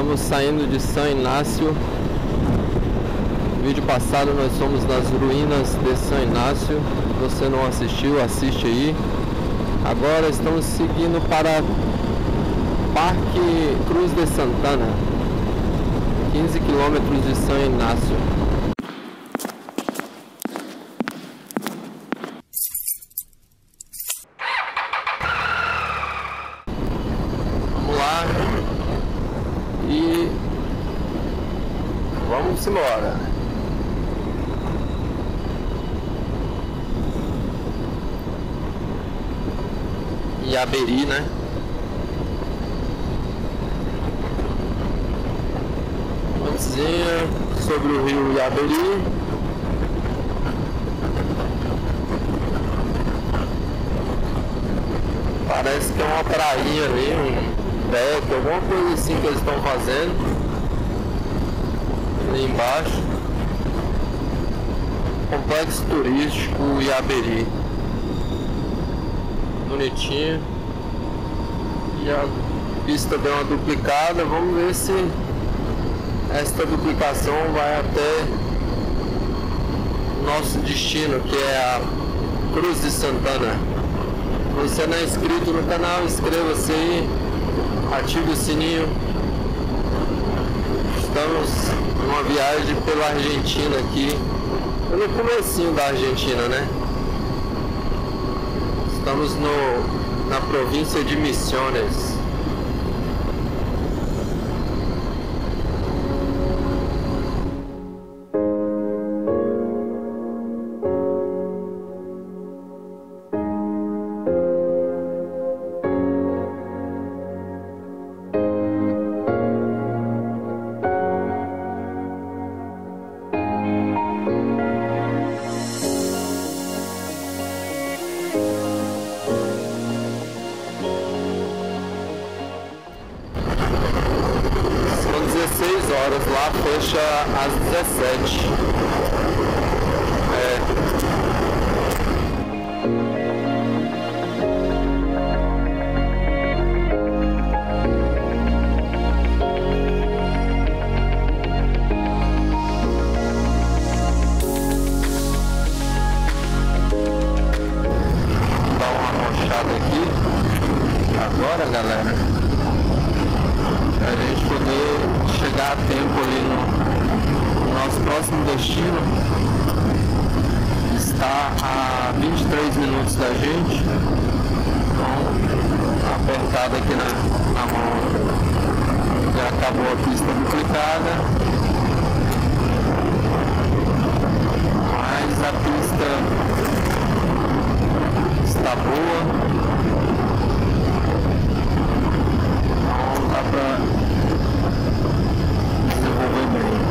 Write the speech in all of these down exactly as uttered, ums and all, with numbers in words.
Estamos saindo de São Inácio. No vídeo passado nós fomos nas ruínas de São Inácio. Se você não assistiu, assiste aí. Agora estamos seguindo para Parque Cruz de Santana, quinze quilômetros de São Inácio. Vamos lá e vamos embora. Iaberi, né? Pontezinha sobre o rio Iaberi. Parece que é uma prainha ali, um deck, alguma coisa assim que eles estão fazendo ali embaixo. Complexo turístico Iaberi. Bonitinho. E a pista deu uma duplicada. Vamos ver se esta duplicação vai até o nosso destino, que é a Cruz de Santana. Se você não é inscrito no canal, inscreva-se aí, ative o sininho. Estamos numa viagem pela Argentina aqui, pelo comecinho da Argentina, né? Estamos no, na província de Misiones. dezesseis horas, lá fecha às dezessete. É. Vou dar uma arrochada aqui agora, galera, para a gente poder chegar a tempo ali no, no nosso próximo destino. Está a vinte e três minutos da gente, então apertado aqui na, na mão. Já acabou a pista duplicada, mas a pista está boa. Dá pra desenvolver bem.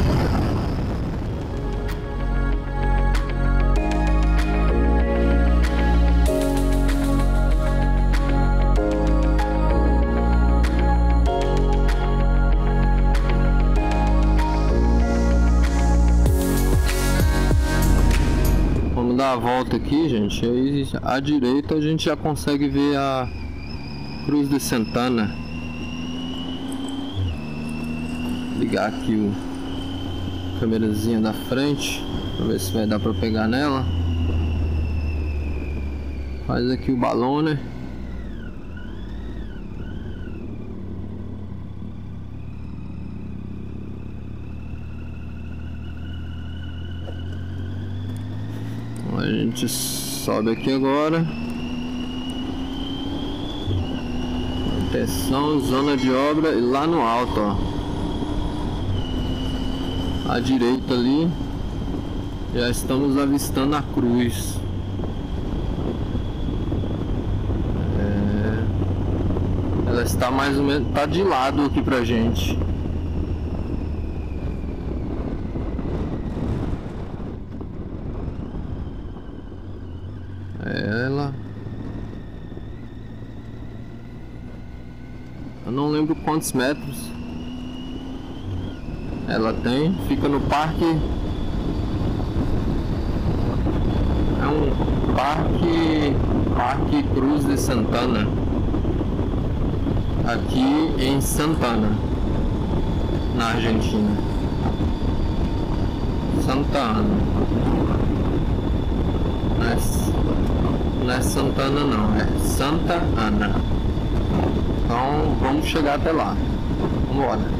Vamos dar a volta aqui, gente. Aí à direita a gente já consegue ver a Cruz de Santana. Ligar aqui o câmerazinha da frente para ver se vai dar para pegar nela. Faz aqui o balão, né? Então a gente sobe aqui agora. Atenção, zona de obra, e lá no alto, ó, à direita ali, já estamos avistando a cruz. É, ela está mais ou menos, tá de lado aqui pra gente. Ela, eu não lembro quantos metros ela tem. Fica no parque, é um parque Parque Cruz de Santana, aqui em Santana. na Argentina. Santa Ana. Não é, não é Santana não, é Santa Ana. Então vamos chegar até lá. Vamos embora.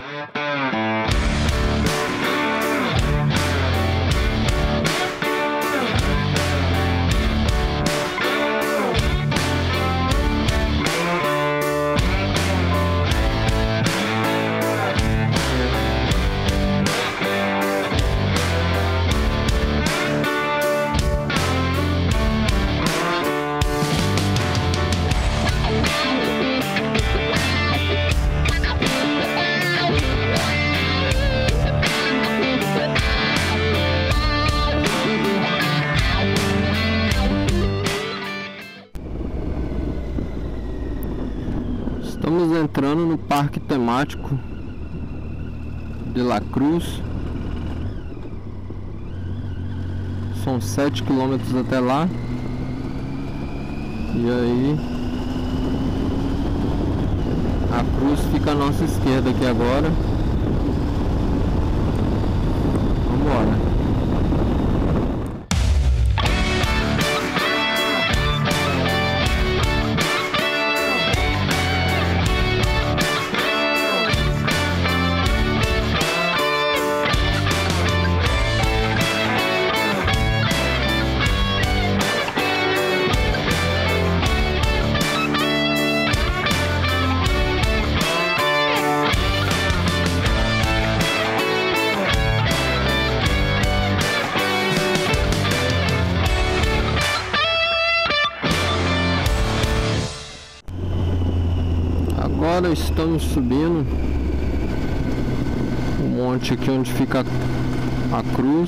Estamos entrando no parque temático de La Cruz. São sete quilômetros até lá. E aí a cruz fica à nossa esquerda aqui agora. Vamos embora. Agora estamos subindo o monte aqui onde fica a cruz.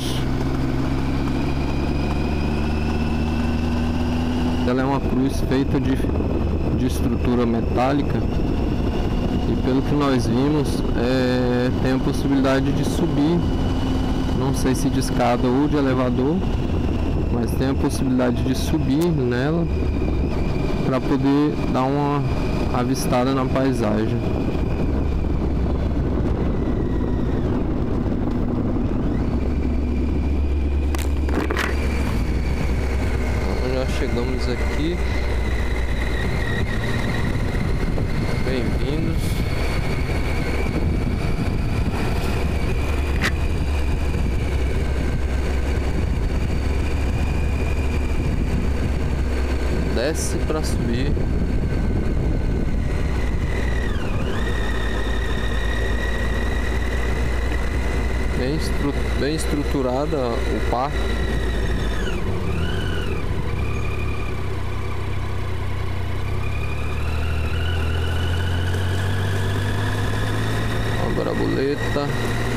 Ela é uma cruz feita de, de estrutura metálica e pelo que nós vimos é, tem a possibilidade de subir, não sei se de escada ou de elevador, mas tem a possibilidade de subir nela para poder dar uma avistada na paisagem. Então, já chegamos aqui. Bem-vindos. Desce para subir. Bem, estru bem estruturada o parque. Uma borboleta.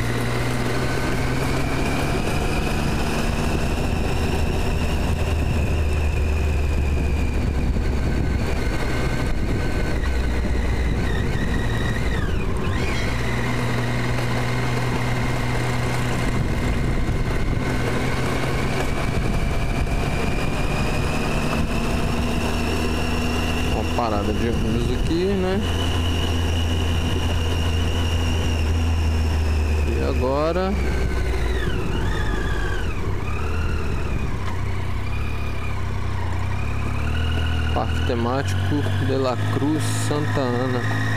Parada de ônibus aqui, né? E agora Parque Temático de La Cruz, Santa Ana.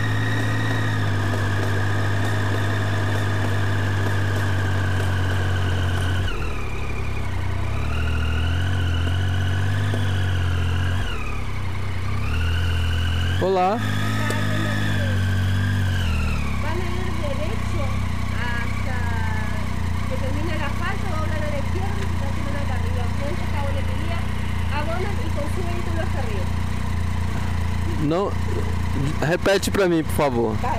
Olá. Van a ir derecho hasta que termine la falta, doblan a la izquierda y se estacionan acá arriba. Frente a esta boletería, abonan y con su vehículo hasta arriba. Não, repete pra mim, por favor. Vale,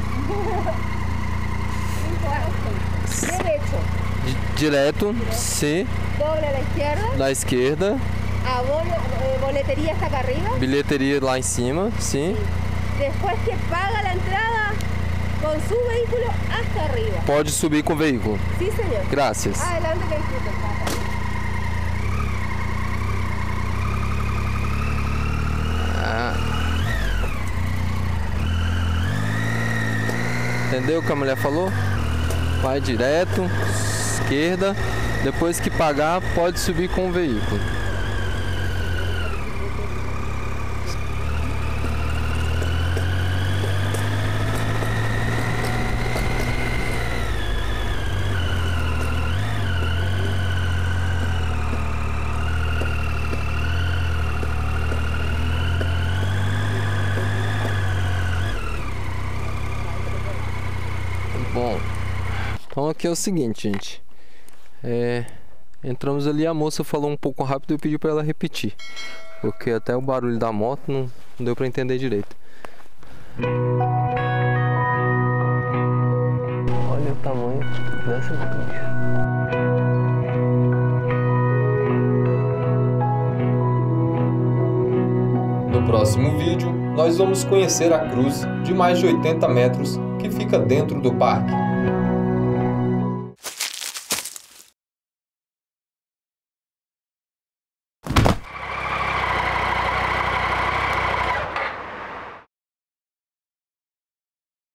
bueno. Derecho. Direto, sim. Doble a la izquierda. Da esquerda. A bol eh, boletería está acá arriba. Bilheteria lá em cima, sim. Sí. Después que paga la entrada con su vehículo hasta arriba. Pode subir com o veículo. Sí, señor. Gracias. Adelante que disfruten, papá. Ah. Entendeu o que a mulher falou? Vai direto, esquerda, depois que pagar pode subir com o veículo. Bom, então aqui é o seguinte, gente. É, entramos ali, a moça falou um pouco rápido e eu pedi para ela repetir, porque até o barulho da moto não, não deu para entender direito. Olha o tamanho dessa bicha. No próximo vídeo, nós vamos conhecer a cruz de mais de oitenta metros que fica dentro do parque.